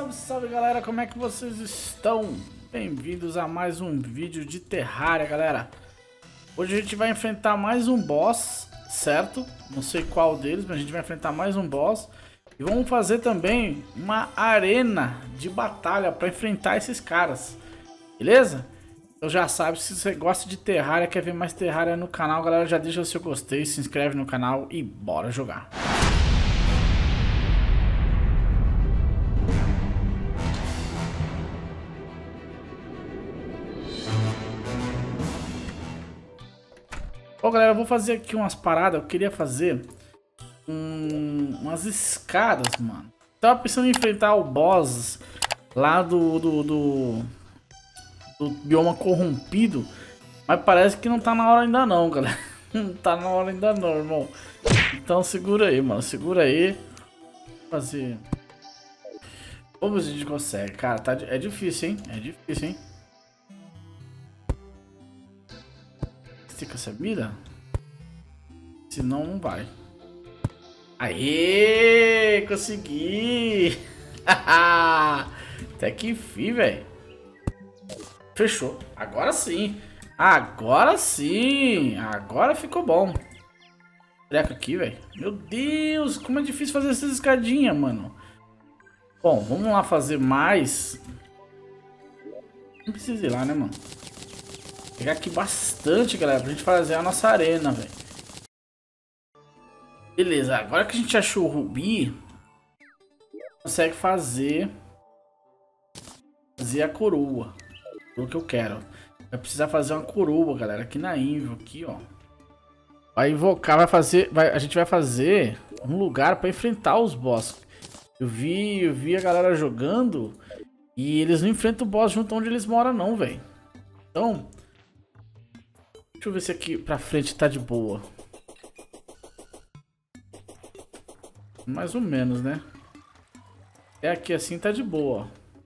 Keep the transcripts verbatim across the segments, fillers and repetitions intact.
Salve, salve galera, como é que vocês estão? Bem-vindos a mais um vídeo de Terraria, galera. Hoje a gente vai enfrentar mais um boss, certo? Não sei qual deles, mas a gente vai enfrentar mais um boss. E vamos fazer também uma arena de batalha para enfrentar esses caras, beleza? Então já sabe, se você gosta de Terraria, quer ver mais Terraria no canal, galera, já deixa o seu gostei, se inscreve no canal e bora jogar. Bom, galera, eu vou fazer aqui umas paradas. Eu queria fazer um, umas escadas, mano. Tava pensando em enfrentar o boss lá do, do, do, do bioma corrompido, mas parece que não tá na hora ainda não, galera. Não tá na hora ainda não, irmão. Então segura aí, mano. Segura aí. Vou fazer... Vamos ver se a gente consegue. Cara, tá, é difícil, hein? É difícil, hein? Estica essa mira? Senão não vai. Aê! Consegui! Até que enfim, velho. Fechou. Agora sim. Agora sim. Agora ficou bom. Treca aqui, velho. Meu Deus, como é difícil fazer essas escadinhas, mano. Bom, vamos lá fazer mais. Não precisa ir lá, né, mano? Pegar aqui bastante, galera, pra gente fazer a nossa arena, velho. Beleza, agora que a gente achou o rubi, consegue fazer fazer a coroa. O que eu quero. Vai precisar fazer uma coroa, galera, aqui na Invo, aqui, ó. Vai invocar, vai fazer, vai, a gente vai fazer um lugar pra enfrentar os boss. Eu vi, eu vi a galera jogando e eles não enfrentam o boss junto onde eles moram, não, velho. Então, deixa eu ver se aqui pra frente tá de boa. Mais ou menos, né? É aqui assim tá de boa.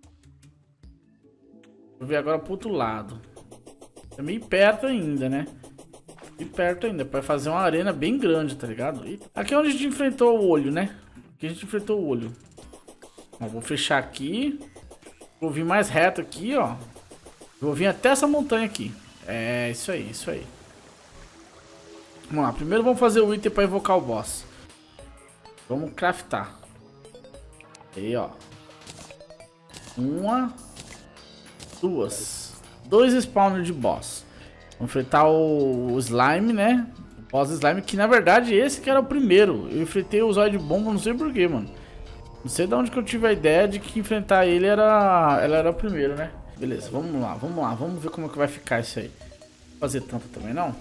Vou ver agora pro outro lado. É meio perto ainda, né? Meio perto ainda. Pra fazer uma arena bem grande, tá ligado? E aqui é onde a gente enfrentou o olho, né? Aqui a gente enfrentou o olho. Ó, vou fechar aqui. Vou vir mais reto aqui, ó. Vou vir até essa montanha aqui. É, isso aí, isso aí. Vamos lá, primeiro vamos fazer o item para invocar o boss. Vamos craftar. Aí, ó. Uma. Duas. Dois spawners de boss. Vamos enfrentar o, o slime, né? O boss slime, que na verdade esse que era o primeiro. Eu enfrentei o zóio de bomba, não sei porquê, mano. Não sei de onde que eu tive a ideia de que enfrentar ele era, ela era o primeiro, né? Beleza, vamos lá, vamos lá. Vamos ver como é que vai ficar isso aí. Não vou fazer tanto também, não.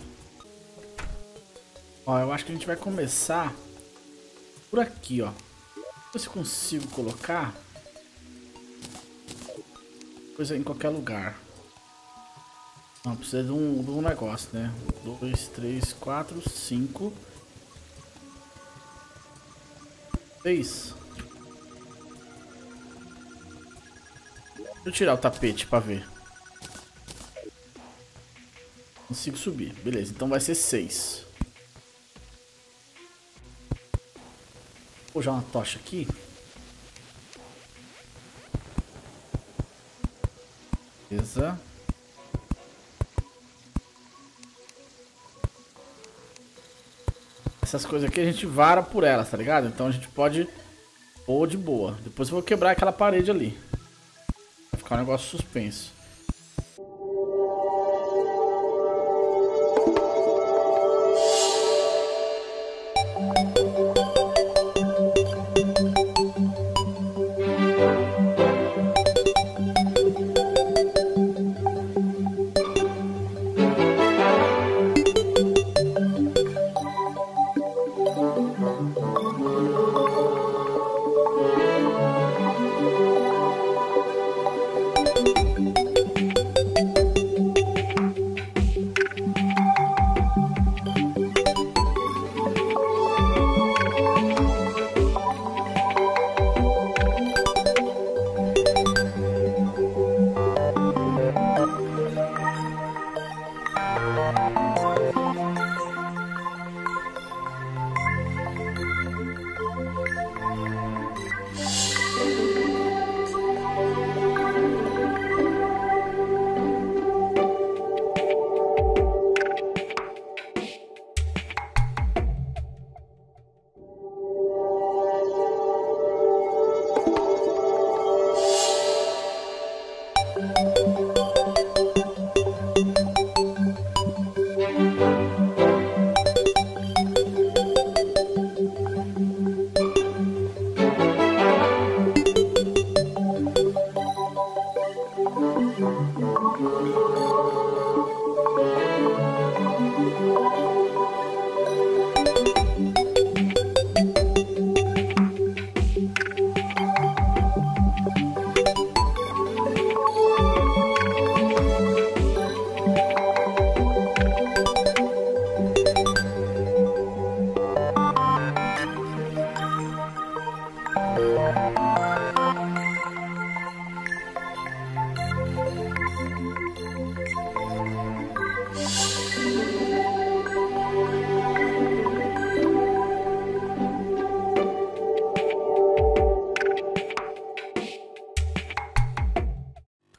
Ó, eu acho que a gente vai começar por aqui, ó. Ver se consigo colocar coisa em qualquer lugar. Não, precisa de um, de um negócio, né? Dois, três, quatro, cinco. Seis. Deixa eu tirar o tapete pra ver. Consigo subir. Beleza, então vai ser seis. Vou jogar uma tocha aqui. Beleza. Essas coisas aqui a gente vara por elas, tá ligado? Então a gente pode pôr de boa. Depois eu vou quebrar aquela parede ali. Vai ficar um negócio suspenso.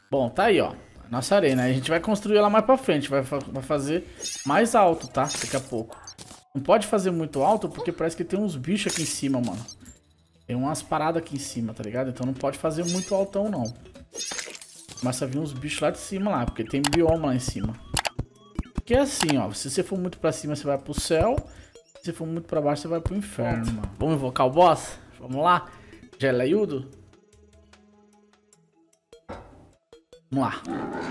Bom, tá aí, ó. A nossa arena. A gente vai construir ela mais pra frente. Vai, vai fazer mais alto, tá? Daqui a pouco. Não pode fazer muito alto porque parece que tem uns bichos aqui em cima, mano. Tem umas paradas aqui em cima, tá ligado? Então não pode fazer muito altão, não. Começa a vir uns bichos lá de cima lá, porque tem bioma lá em cima. Porque é assim, ó. Se você for muito pra cima, você vai pro céu. Se você for muito pra baixo, você vai pro inferno, mano. Vamos invocar o boss? Vamos lá? Geleiudo? Vamos lá.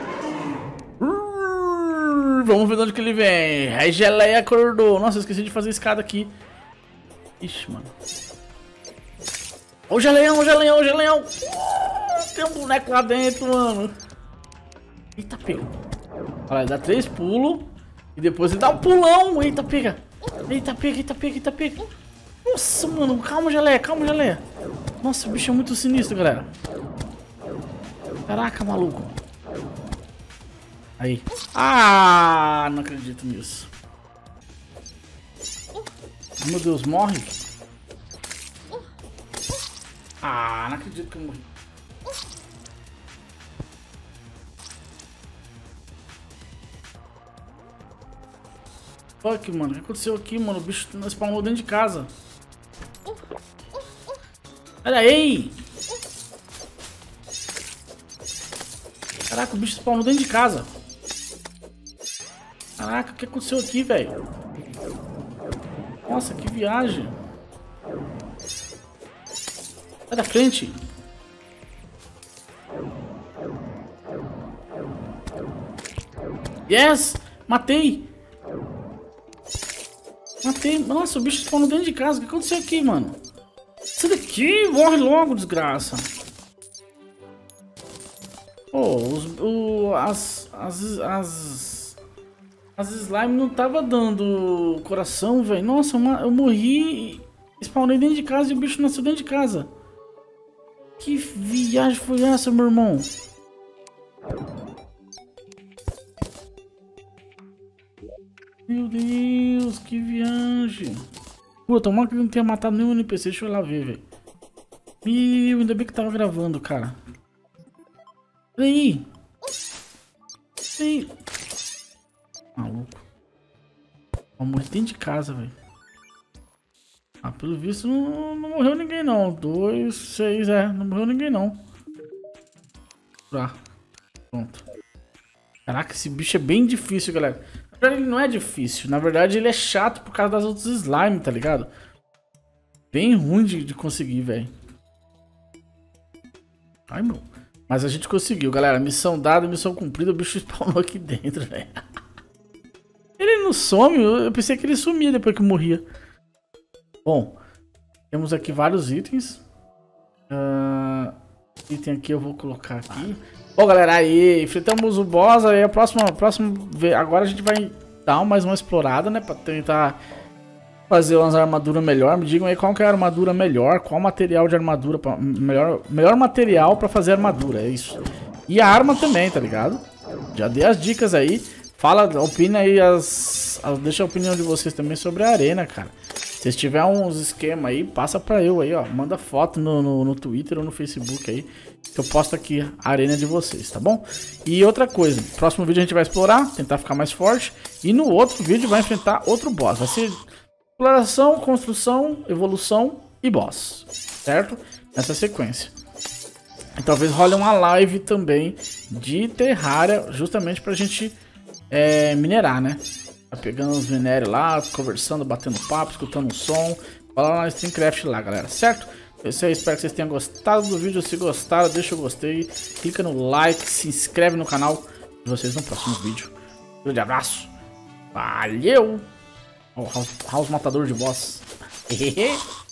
Uh, vamos ver de onde que ele vem. Aí Geleia acordou. Nossa, eu esqueci de fazer escada aqui. Ixi, mano. Ô, o Geleião, o Geleião, o Geleião. Uh, tem um boneco lá dentro, mano. Eita, pega. Olha, ele dá três pulos. E depois ele dá um pulão. Eita, pega. Eita, pega, eita, pega, eita, pega. Nossa, mano. Calma, Geleia, calma, Geleia. Nossa, o bicho é muito sinistro, galera. Caraca, maluco. Aí. Ah, não acredito nisso. Meu Deus, morre. Ah, não acredito que eu morri. Fuck, mano. O que aconteceu aqui, mano? O bicho spawnou dentro de casa. Olha aí. Caraca, o bicho spawnou dentro de casa. Caraca, o que aconteceu aqui, velho? Nossa, que viagem. Sai da frente. Yes! Matei! Matei. Nossa, o bicho spawnou dentro de casa. O que aconteceu aqui, mano? Sai daqui! Morre logo, desgraça. Oh, os, o, as, as, as, as slime não tava dando coração, velho. Nossa, uma, eu morri, spawnei dentro de casa e o bicho nasceu dentro de casa. Que viagem foi essa, meu irmão? Meu Deus, que viagem. Pô, tomara que ele não tenha matado nenhum N P C, deixa eu ir lá ver, velho. Meu, ainda bem que tava gravando, cara. Olha aí. Olha aí. Maluco. Vamos morrer dentro de casa, velho. Ah, pelo visto não, não morreu ninguém não. Dois, seis, é. Não morreu ninguém não. Ah, pronto. Caraca, esse bicho é bem difícil, galera. Na verdade ele não é difícil. Na verdade ele é chato por causa das outras slime, tá ligado? Bem ruim de, de conseguir, velho. Ai, meu. Mas a gente conseguiu, galera. Missão dada, missão cumprida. O bicho spawnou aqui dentro, velho. Ele não some. Eu pensei que ele sumia depois que morria. Bom, temos aqui vários itens. Uh, item aqui eu vou colocar aqui. Bom, galera, aí enfrentamos o boss. Aí a próxima, a próxima, agora a gente vai dar mais uma explorada, né? Pra tentar fazer umas armaduras melhor. Me digam aí qual que é a armadura melhor. Qual material de armadura. Pra, melhor, melhor material pra fazer armadura, é isso. E a arma também, tá ligado? Já dei as dicas aí. Fala, opina aí as, as... Deixa a opinião de vocês também sobre a arena, cara. Se tiver uns esquema aí, passa pra eu aí, ó. Manda foto no, no, no Twitter ou no Facebook aí. Que eu posto aqui a arena de vocês, tá bom? E outra coisa, no próximo vídeo a gente vai explorar, tentar ficar mais forte. E no outro vídeo vai enfrentar outro boss. Vai ser exploração, construção, evolução e boss. Certo? Nessa sequência. E talvez role uma live também de Terraria, justamente pra gente é, minerar, né? Tá pegando os minérios lá, conversando, batendo papo, escutando um som. Fala lá no Streamcraft lá, galera, certo? É isso aí, espero que vocês tenham gostado do vídeo. Se gostaram, deixa o gostei, clica no like, se inscreve no canal. E vocês no próximo vídeo. Um grande abraço. Valeu! Ó, oh, House, House Matador de Boss.